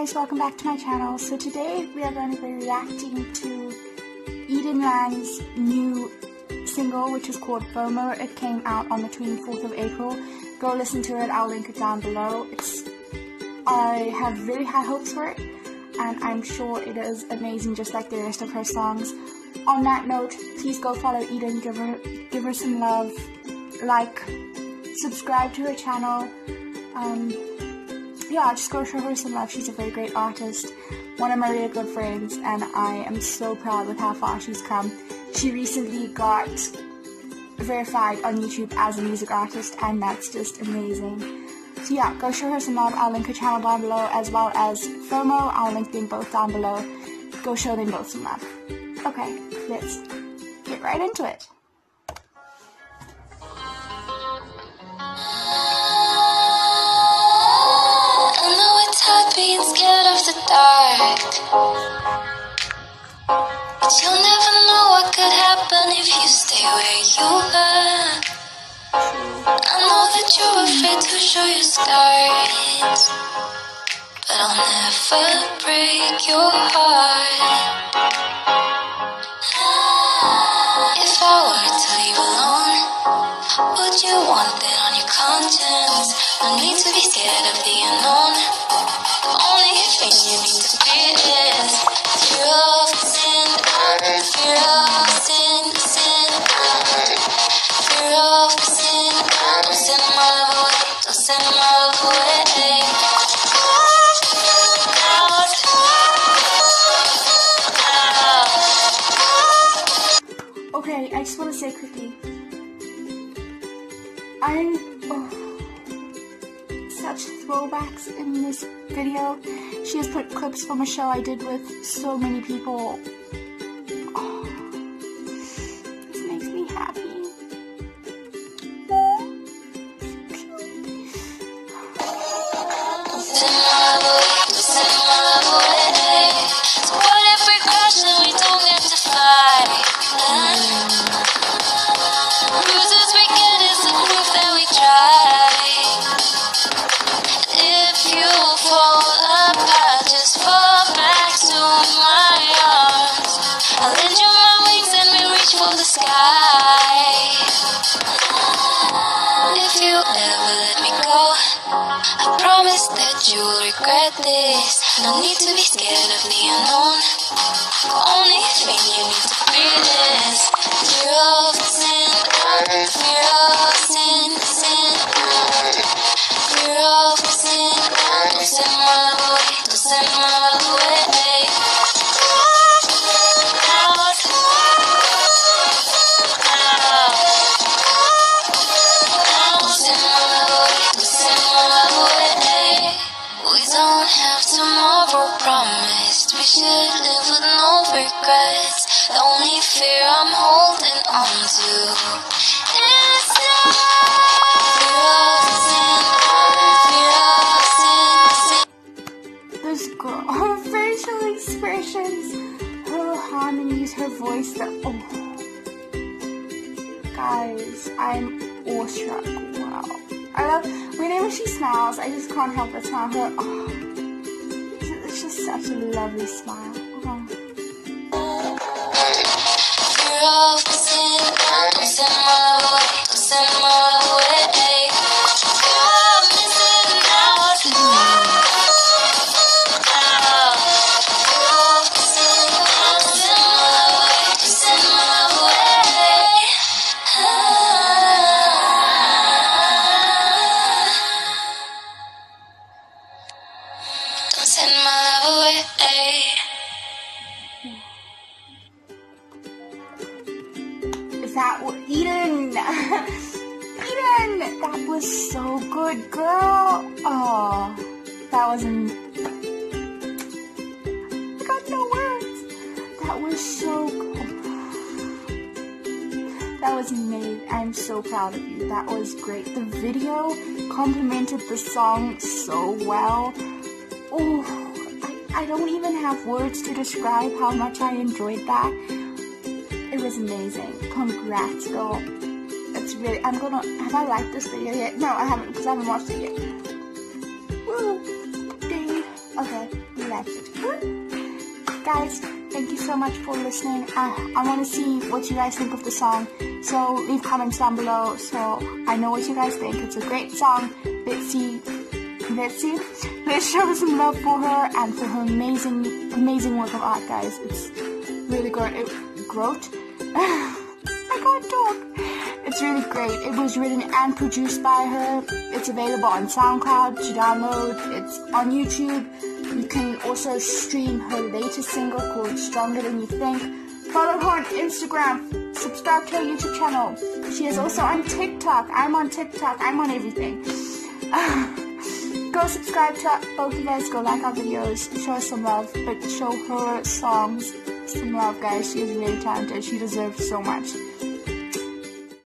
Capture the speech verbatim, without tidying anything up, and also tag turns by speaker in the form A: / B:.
A: guys, welcome back to my channel. So today we are going to be reacting to Eden Lang's new single, which is called FOMO. It came out on the twenty-fourth of April. Go listen to it, I'll link it down below. It's I have very high hopes for it, and I'm sure it is amazing just like the rest of her songs. On that note, please go follow Eden, give her, give her some love, like, subscribe to her channel. Um, yeah, just go show her some love. She's a very great artist, one of my really good friends, and I am so proud with how far she's come. She recently got verified on YouTube as a music artist, and that's just amazing. So yeah, go show her some love. I'll link her channel down below, as well as FOMO. I'll link them both down below. Go show them both some love. Okay, let's get right into it.
B: Being scared of the dark, but you'll never know what could happen if you stay where you are. I know that you're afraid to show your scars, but I'll never break your heart. If I were to leave alone, would you want that on your conscience? No need to be scared of the unknown. The only thing you need to fear is fear of sin, fear of sin, sin, fear of sin. Don't send my way, don't send my way. Out, out.
A: Okay, I just want to say quickly, I'm oh, such throwbacks in this video. She has put clips from a show I did with so many people. Oh, this makes me happy.
B: Send my way, send my way. So what if we crash and we don't get to fly? Bruises we get is the proof that we tried. If you fall apart, just fall back to my arms. I'll lend you my wings and we reach for the sky. If you ever let me go, I promise that you will regret this. No need to be scared of the unknown. The only thing you need to fear is fear of sin, fear of sin, sin, fear of sin. Don't send my way, don't send my way. Out, out. Don't send my way, don't send my way. We don't have tomorrow promised. We should live with no regrets. The only fear I'm holding on to is now. Fear of sin, fear of sin, sin.
A: This girl, her facial expressions, her harmonies, her voice, the oh, guys, I'm awestruck. Wow, I love whenever she smiles. I just can't help but smile. Her, oh, it's just such a lovely smile. Oh.
B: Fear of sin, don't send my way, don't send my way. You're missing out. Out. Fear of sin, don't send my way, don't send my way. Don't send my way.
A: Is that what Eden? Eden, that was so good, girl. Oh, that was. An, I got no words. That was so good. That was amazing. I'm so proud of you. That was great. The video complemented the song so well. Oh, I, I don't even have words to describe how much I enjoyed that. It was amazing. Congrats, girl. It's really, I'm gonna, have I liked this video yet? No, I haven't, because I haven't watched it yet. Woo! Dang. Okay. liked it. Guys, thank you so much for listening. I, I want to see what you guys think of the song, so leave comments down below so I know what you guys think. It's a great song. Bitsy, Bitsy, let's show some love for her and for her amazing, amazing work of art, guys. It's really great. It, growth? I can't talk. It's really great. It was written and produced by her. It's available on SoundCloud to download. It's on YouTube. You can also stream her latest single called Stronger Than You Think. Follow her on Instagram. Subscribe to her YouTube channel. She is also on TikTok. I'm on TikTok. I'm on everything. Go subscribe to both of us. Go like our videos. Show us some love. But show her songs some love, guys. She is really talented. She deserves so much.